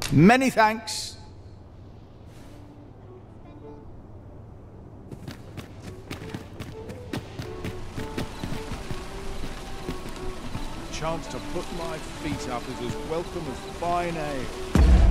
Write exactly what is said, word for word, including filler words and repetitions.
Many thanks. Chance to put my feet up is as welcome as fine ale.